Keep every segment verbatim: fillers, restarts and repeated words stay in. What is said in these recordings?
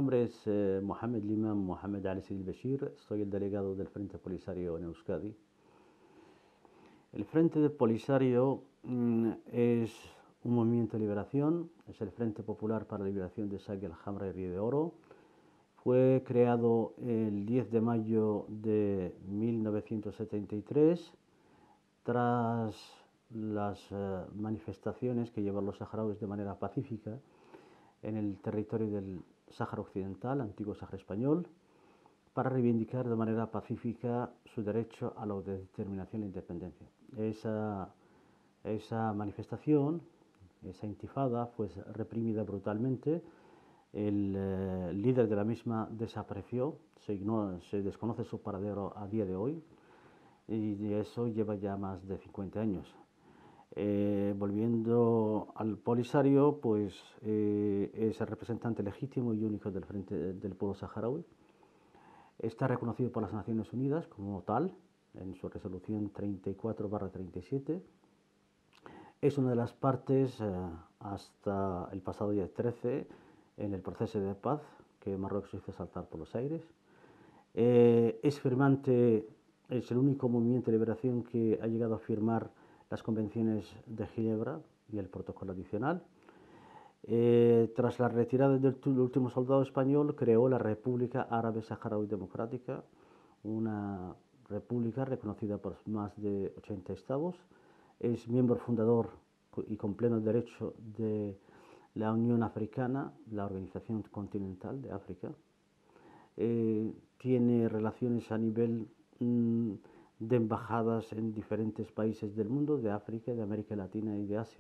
nombre es eh, Mohamed Liman Mohamed Ali Sidil Bashir, soy el delegado del Frente Polisario en Euskadi. El Frente Polisario mm, es un movimiento de liberación, es el Frente Popular para la Liberación de Saguiel Hamra y Río de Oro. Fue creado el diez de mayo de mil novecientos setenta y tres tras las eh, manifestaciones que llevaron los saharauis de manera pacífica en el territorio del Sáhara Occidental, antiguo Sáhara Español, para reivindicar de manera pacífica su derecho a la autodeterminación e independencia. Esa, esa manifestación, esa intifada, fue reprimida brutalmente. El eh, líder de la misma desapareció, se, ignora, se desconoce su paradero a día de hoy, y eso lleva ya más de cincuenta años. Eh, volviendo al Polisario, pues eh, es el representante legítimo y único del Frente del Pueblo Saharaui. Está reconocido por las Naciones Unidas como tal, en su resolución treinta y cuatro barra treinta y siete. Es una de las partes eh, hasta el pasado día trece en el proceso de paz que Marruecos hizo saltar por los aires. Eh, es firmante, es el único movimiento de liberación que ha llegado a firmar las convenciones de Ginebra y el protocolo adicional. Eh, tras la retirada del último soldado español, creó la República Árabe Saharaui Democrática, una república reconocida por más de ochenta estados. Es miembro fundador y con pleno derecho de la Unión Africana, la Organización Continental de África. Eh, tiene relaciones a nivel mmm, de embajadas en diferentes países del mundo, de África, de América Latina y de Asia.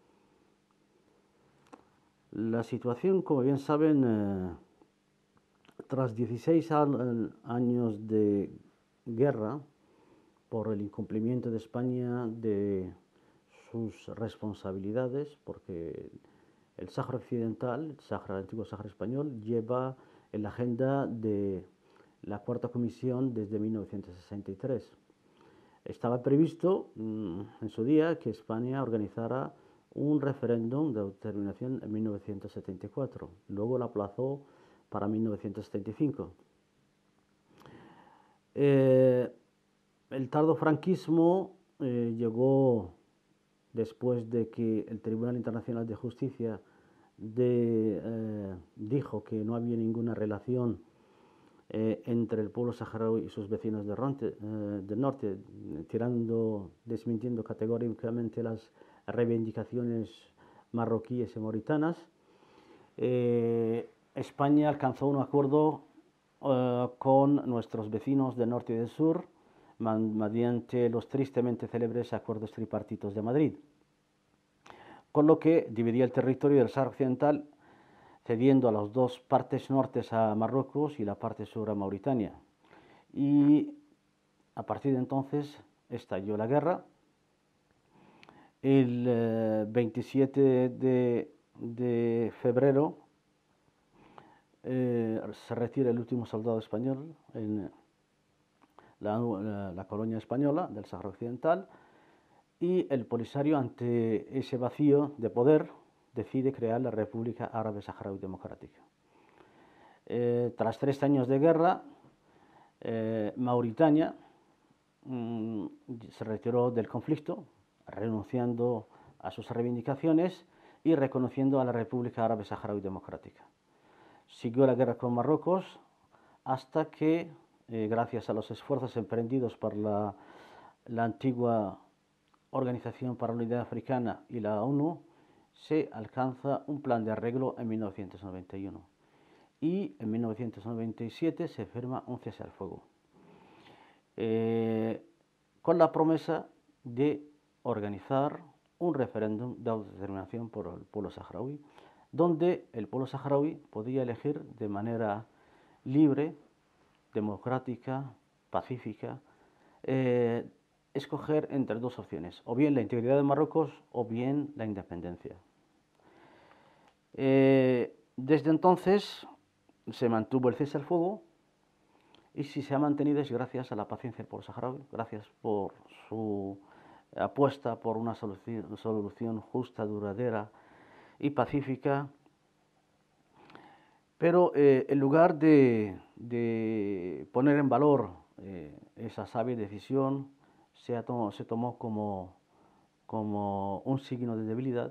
La situación, como bien saben, eh, tras dieciséis años de guerra por el incumplimiento de España de sus responsabilidades, porque el Sáhara Occidental, el, Sáhara, el antiguo Sáhara Español, lleva en la agenda de la Cuarta Comisión desde mil novecientos sesenta y tres. Estaba previsto mmm, en su día que España organizara un referéndum de autodeterminación en mil novecientos setenta y cuatro. Luego lo aplazó para mil novecientos setenta y cinco. Eh, el tardofranquismo eh, llegó después de que el Tribunal Internacional de Justicia de, eh, dijo que no había ninguna relación eh, entre el pueblo saharaui y sus vecinos de Ronte, eh, del norte, tirando, desmintiendo categóricamente las reivindicaciones marroquíes y mauritanas. Eh, España alcanzó un acuerdo eh, con nuestros vecinos del norte y del sur mediante los tristemente célebres acuerdos tripartitos de Madrid, con lo que dividía el territorio del Sáhara Occidental, cediendo a las dos partes nortes a Marruecos y la parte sur a Mauritania. Y a partir de entonces estalló la guerra. El eh, veintisiete de, de febrero eh, se retira el último soldado español en la, la, la colonia española del Sáhara Occidental, y el Polisario, ante ese vacío de poder, decide crear la República Árabe Saharaui Democrática. Eh, tras tres años de guerra, eh, Mauritania mmm, se retiró del conflicto, renunciando a sus reivindicaciones y reconociendo a la República Árabe Saharaui Democrática. Siguió la guerra con Marruecos hasta que, eh, gracias a los esfuerzos emprendidos por la, la antigua Organización para la Unidad Africana y la ONU, se alcanza un plan de arreglo en mil novecientos noventa y uno. Y en mil novecientos noventa y siete se firma un cese al fuego, eh, con la promesa de organizar un referéndum de autodeterminación por el pueblo saharaui, donde el pueblo saharaui podía elegir de manera libre, democrática, pacífica, eh, escoger entre dos opciones, o bien la integridad de Marruecos o bien la independencia. Eh, desde entonces se mantuvo el cese al fuego, y si se ha mantenido es gracias a la paciencia del pueblo saharaui, gracias por su apuesta por una solución, solución justa, duradera y pacífica. Pero eh, en lugar de, de poner en valor eh, esa sabia decisión, se, tomó, se tomó como, como un signo de debilidad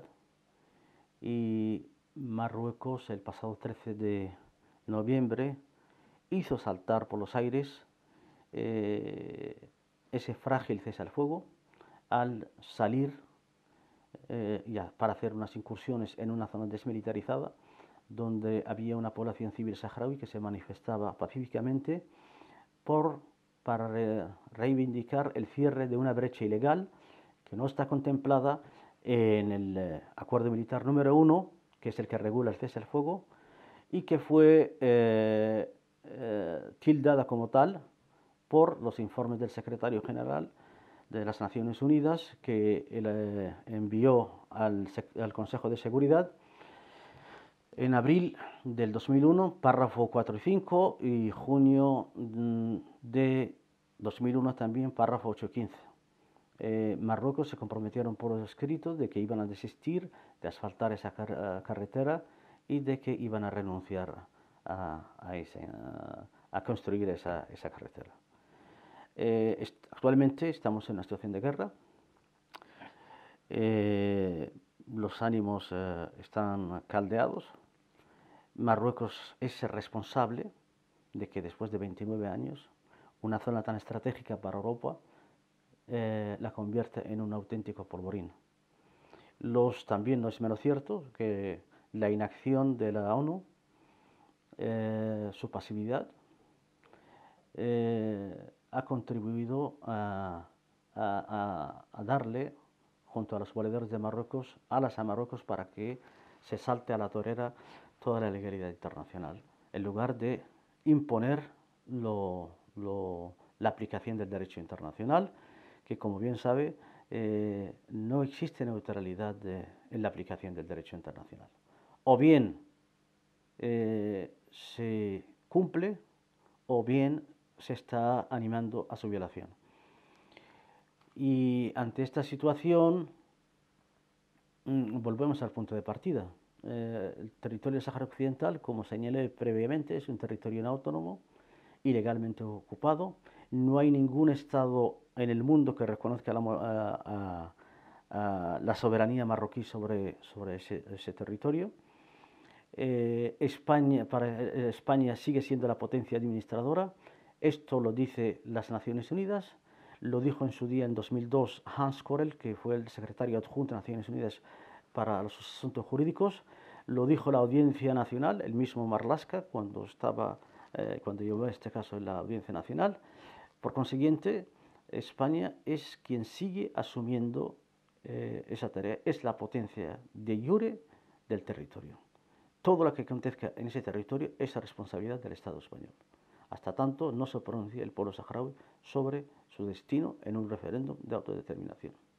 y Marruecos el pasado trece de noviembre hizo saltar por los aires eh, ese frágil cese al fuego al salir eh, ya, para hacer unas incursiones en una zona desmilitarizada donde había una población civil saharaui que se manifestaba pacíficamente por, para re, reivindicar el cierre de una brecha ilegal que no está contemplada en el eh, acuerdo militar número uno, que es el que regula el cese al fuego, y que fue eh, eh, tildada como tal por los informes del secretario general de las Naciones Unidas, que él, eh, envió al, al Consejo de Seguridad en abril del dos mil uno, párrafo cuatro y cinco, y junio de dos mil uno también, párrafo ocho y quince. Eh, Marruecos se comprometieron por escrito de que iban a desistir de asfaltar esa car carretera y de que iban a renunciar a, a, ese, a, a construir esa, esa carretera. Eh, est actualmente estamos en una situación de guerra. Eh, los ánimos eh, están caldeados. Marruecos es el responsable de que después de veintinueve años una zona tan estratégica para Europa eh, la convierte en un auténtico polvorín. Los, también no es menos cierto que la inacción de la ONU, eh, su pasividad, eh, ha contribuido a, a, a, darle, junto a los valedores de Marruecos, alas a Marruecos para que se salte a la torera toda la legalidad internacional, en lugar de imponer lo, lo, la aplicación del derecho internacional, que como bien sabe, eh, no existe neutralidad de, en la aplicación del derecho internacional. O bien eh, se cumple, o bien se está animando a su violación. Y ante esta situación, mmm, volvemos al punto de partida. Eh, el territorio del Sáhara Occidental, como señalé previamente, es un territorio autónomo, ilegalmente ocupado. No hay ningún Estado en el mundo que reconozca la, a, a, a la soberanía marroquí sobre, sobre ese, ese territorio. Eh, España, para, eh, España sigue siendo la potencia administradora. Esto lo dice las Naciones Unidas, lo dijo en su día, en dos mil dos, Hans Corell, que fue el secretario adjunto de Naciones Unidas para los asuntos jurídicos, lo dijo la Audiencia Nacional, el mismo Marlaska, cuando estaba, eh, cuando llevó este caso en la Audiencia Nacional. Por consiguiente, España es quien sigue asumiendo eh, esa tarea, es la potencia de jure del territorio. Todo lo que acontezca en ese territorio es la responsabilidad del Estado español, hasta tanto no se pronuncie el pueblo saharaui sobre su destino en un referéndum de autodeterminación.